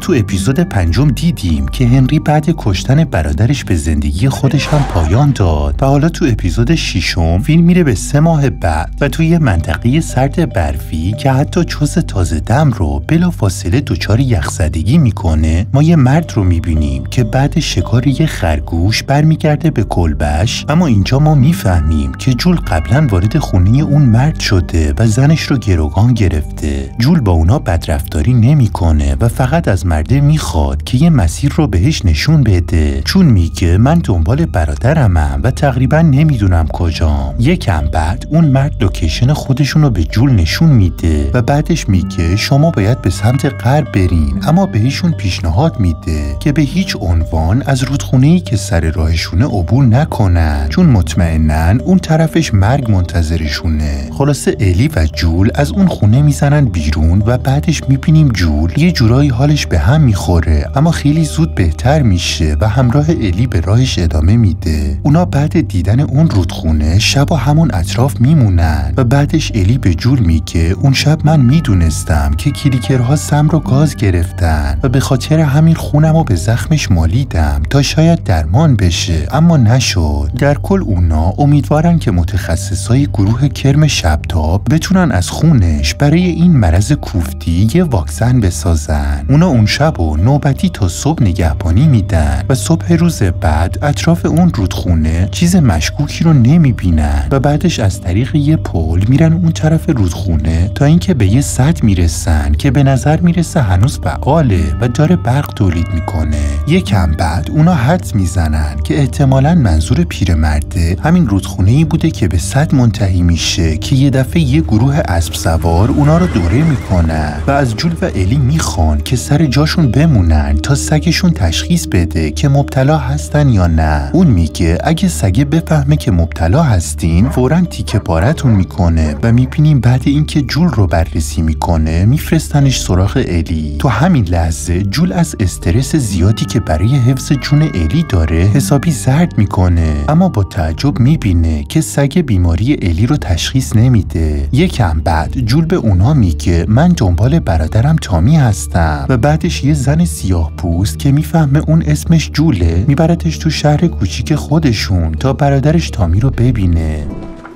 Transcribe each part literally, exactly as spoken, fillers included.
تو اپیزود پنجم دیدیم که هنری بعد کشتن برادرش به زندگی خودش هم پایان داد و حالا تو اپیزود ششم فیلم میره به سه ماه بعد و توی یه منطقه سرد برفی که حتی چوز تازه دم رو بلافاصله دچار یخزدگی میکنه. ما یه مرد رو میبینیم که بعد شکار یه خرگوش برمیگرده به کلبش، اما اینجا ما میفهمیم که جول قبلا وارد خونه اون مرد شده و زنش رو گروگان گرفته. جول با اونا بدرفتاری نمیکنه و فقط از مرده میخواد که یه مسیر رو بهش نشون بده، چون میگه من دنبال برادرمم و تقریبا نمیدونم کجام. یکم بعد اون مرد لوکیشن خودشون رو به جول نشون میده و بعدش میگه شما باید به سمت غرب برین، اما بهشون پیشنهاد میده که به هیچ عنوان از رودخونه‌ای که سر راهشونه عبور نکنن، چون مطمئنن اون طرفش مرگ منتظرشونه. خلاصه الی و جول از اون خونه میزنن بیرون و بعدش میبینیم جول یه جورایی حالش به هم میخوره، اما خیلی زود بهتر میشه و همراه الی به راهش ادامه میده. اونا بعد دیدن اون رودخونه شب و همون اطراف میمونن و بعدش الی به جول میگه اون شب من میدونستم که کلیکرها سم رو گاز گرفتن و به خاطر همین خونم رو به زخمش مالیدم تا شاید درمان بشه، اما نشد. در کل اونا امیدوارن که متخصصای گروه کرم شبتاب بتونن از خونش برای این مرض کوفتی یه واکسن بسازن. اونا اون شب و نوبتی تا صبح نگهبانی میدن و صبح روز بعد اطراف اون رودخونه چیز مشکوکی رو نمیبینن و بعدش از طریق یه پل میرن اون طرف رودخونه تا اینکه به یه سد میرسن که به نظر میرسه هنوز فعاله و داره برق تولید میکنه. یکم بعد اونا حدس میزنن که احتمالاً منظور پیرمرده همین رودخونه‌ای بوده که به سد منتهی میشه که یه دفعه یه گروه اسب سوار اونا رو دوره میکنن و از جول و الی میخوان که سر جاشون بمونن تا سگشون تشخیص بده که مبتلا هستن یا نه. اون میگه اگه سگه بفهمه که مبتلا هستین فوراً تیکه پارتون میکنه و میبینیم بعد اینکه جول رو بررسی میکنه میفرستنش سراغ الی. تو همین لحظه جول از استرس زیادی که برای حفظ جون الی داره حسابی زرد میکنه، اما با تعجب میبینه که سگ بیماری الی رو تشخیص نمیده. یکم بعد جول به اونا میگه من دنبال برادرم تامی هستم و بعدش یه زن سیاه پوست که میفهمه اون اسمش جوله میبردش تو شهر کوچیک خودشون تا برادرش تامی رو ببینه.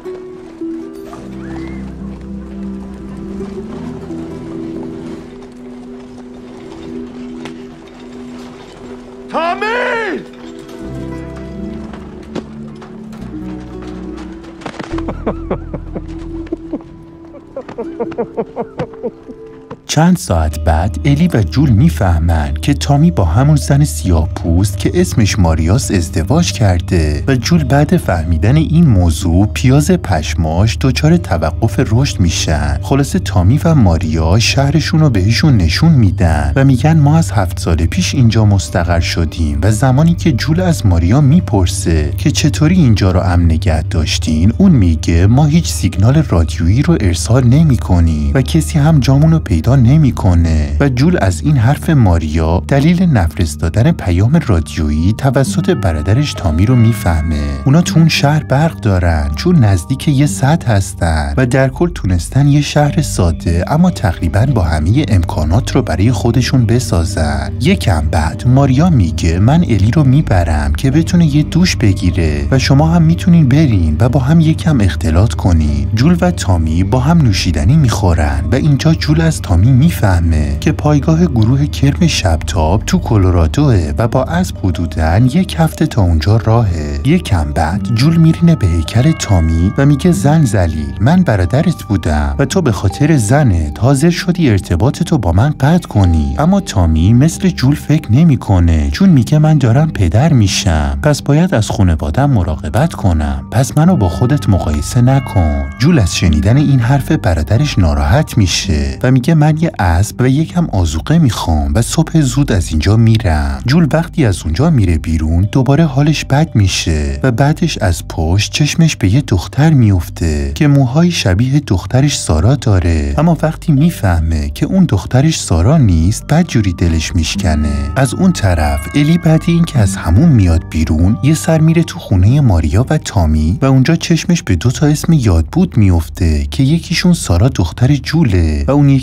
تامی! چند ساعت بعد الی و جول میفهمن که تامی با همون زن سیاه پوست که اسمش ماریاس ازدواج کرده و جول بعد فهمیدن این موضوع پیاز پشماش دچار توقف رشد میشن. خلاصه تامی و ماریا شهرشون رو بهشون نشون میدن و میگن ما از هفت سال پیش اینجا مستقر شدیم و زمانی که جول از ماریا میپرسه که چطوری اینجا رو امن نگه داشتین، اون میگه ما هیچ سیگنال رادیویی رو ارسال نمی کنیم و کسی هم جامون رو پیدا نمیکنه و جول از این حرف ماریا دلیل نفرستادن پیام رادیویی توسط برادرش تامی رو میفهمه. اونا تو اون شهر برق دارن چون نزدیک یه سد هستن و در کل تونستن یه شهر ساده اما تقریبا با همه امکانات رو برای خودشون بسازن. یکم بعد ماریا میگه من الی رو میبرم که بتونه یه دوش بگیره و شما هم میتونین برین و با هم یکم اختلاط کنین. جول و تامی با هم نوشیدنی میخورن و اینجا جول از تامی میفهمه که پایگاه گروه کرم شبتاب تو کلرادوه و با اسب حدوداً یک هفته تا اونجا راهه. یکم بعد جول میرینه به هیکل تامی و میگه زن ذلیل من برادرت بودم و تو به خاطر زنت حاضر شدی ارتباطتو با من قطع کنی، اما تامی مثل جول فکر نمیکنه چون میگه من دارم پدر میشم پس باید از خانواده‌ام مراقبت کنم، پس منو با خودت مقایسه نکن. جول از شنیدن این حرف برادرش ناراحت میشه و میگه من یه اسب و یکم آذوقه میخوام و صبح زود از اینجا میرم. جول وقتی از اونجا میره بیرون دوباره حالش بد میشه و بعدش از پشت چشمش به یه دختر میفته که موهای شبیه دخترش سارا داره، اما وقتی میفهمه که اون دخترش سارا نیست بدجوری دلش میشکنه. از اون طرف الی بعد این که از همون میاد بیرون یه سر میره تو خونه ماریا و تامی و اونجا چشمش به دو تا اسم یادبود میفته که یکیشون سارا دختر جوله و اون یکی هم یه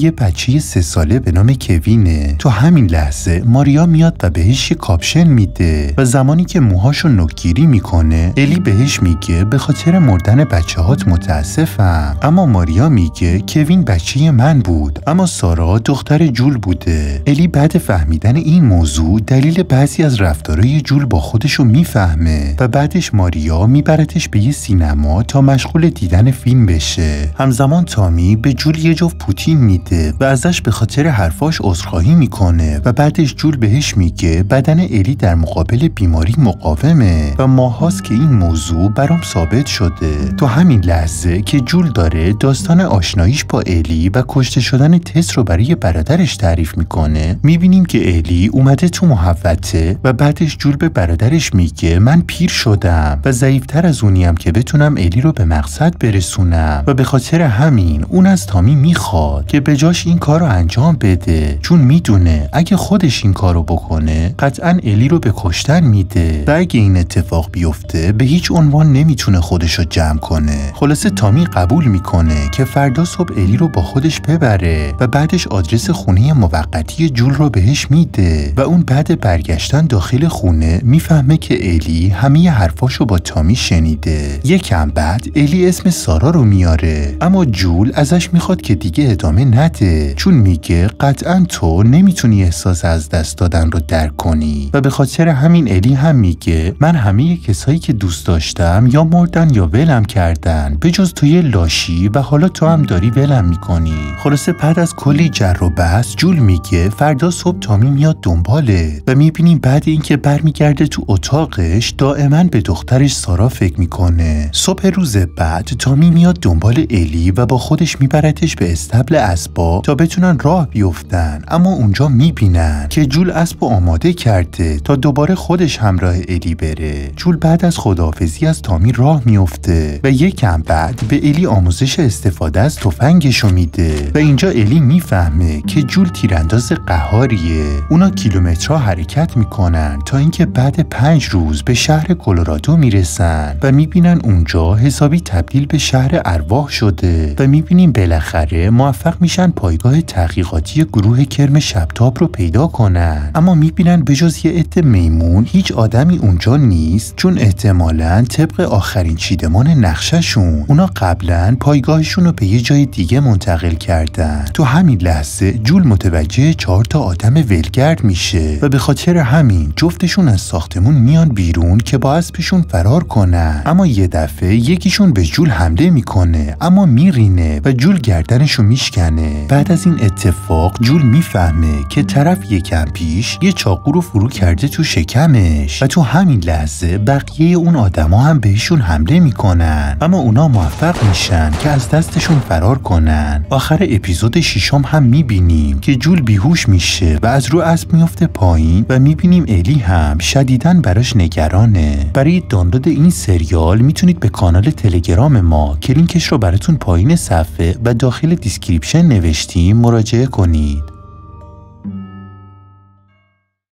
یه بچه سه ساله به نام کوینه. تو همین لحظه ماریا میاد و بهش یه کاپشن میده و زمانی که موهاشو نوکگیری میکنه الی بهش میگه به خاطر مردن بچه هات متاسفم. اما ماریا میگه کوین بچه من بود اما سارا دختر جول بوده. الی بعد فهمیدن این موضوع دلیل بعضی از رفتارهای جول با خودشو میفهمه و بعدش ماریا میبرتش به یه سینما تا مشغول دیدن فیلم بشه. همزمان تامی به جول یه جفت پوتین میده و ازش به خاطر حرفاش عذرخواهی میکنه و بعدش جول بهش میگه بدن الی در مقابل بیماری مقاومه و ماهاست که این موضوع برام ثابت شده. تو همین لحظه که جول داره داستان آشناییش با الی و کشته شدن تس رو برای برادرش تعریف میکنه میبینیم که الی اومده تو محوطه و بعدش جول به برادرش میگه من پیر شدم و ضعیفتر از اونیم که بتونم الی رو به مقصد برسونم و به خاطر همین اون از تامی میخواد که به جاش این کار رو انجام بده چون میدونه اگه خودش این کار رو بکنه قطعا الی رو به کشتن میده و اگه این اتفاق بیفته به هیچ عنوان نمیتونه خودش رو جمع کنه. خلاصه تامی قبول میکنه که فردا صبح الی رو با خودش ببره و بعدش آدرس خونه موقتی جول رو بهش میده و اون بعد برگشتن داخل خونه میفهمه که الی همه حرفاشو با تامی شنیده. یکم بعد الی اسم سارا رو میاره اما جول ازش میخواد که دیگه ادامه نده چون میگه قطعا تو نمیتونی احساس از دست دادن رو درک کنی و به خاطر همین الی هم میگه من همه کسایی که دوست داشتم یا مردن یا ولم کردن به جز توی لاشی و حالا تو هم داری ولم میکنی. خلاصه بعد از کلی جر و بحث جول میگه فردا صبح تامی میاد دنباله و میبینیم بعد اینکه برمیگرده تو اتاقش دائما به دخترش سارا فکر میکنه. صبح روز بعد تامی میاد دنبال الی و با خودش میبرتش به استبل اسبا تا بتونن راه بیفتن اما اونجا میبینن که جول اسبو آماده کرده تا دوباره خودش همراه الی بره. جول بعد از خداحافظی از تامی راه میفته و یکم بعد به الی آموزش استفاده از تفنگشو میده و اینجا الی میفهمه که جول تیرانداز قهاریه. اونا کیلومترها حرکت میکنن تا اینکه بعد پنج روز به شهر کلرادو میرسن و میبینن اونجا حسابی تبدیل به شهر ارواح شده و میبینیم بالاخره موفق میشن پایگاه تحقیقاتی گروه کرم شبتاب رو پیدا کنن اما میبینن بجز یه عده میمون هیچ آدمی اونجا نیست چون احتمالاً طبق آخرین چیدمان نقشه‌شون اونا قبلا پایگاهشون رو به یه جای دیگه منتقل کردن. تو همین لحظه جول متوجه چهار تا آدم ولگرد میشه و به خاطر همین جفتشون از ساختمون میان بیرون که با اسبشون فرار کنن اما یه دفعه یکیشون به جول حمله میکنه اما میرینه و جول گردنشو میشکنه. بعد از این اتفاق جول میفهمه که طرف یکم پیش یه چاقو رو فرو کرده تو شکمش و تو همین لحظه بقیه اون آدما هم بهشون حمله میکنن اما اونا موفق میشن که از دستشون فرار کنن. آخر اپیزود ششم هم میبینیم که جول بیهوش میشه و از رو اسب میفته پایین و میبینیم الی هم شدیداً براش نگرانه. برای دانلود این سریال میتونید به کانال تلگرام ما که لینکش رو براتون پایین صفحه و داخل دیسکریپشن نوشتیم مراجعه کنید.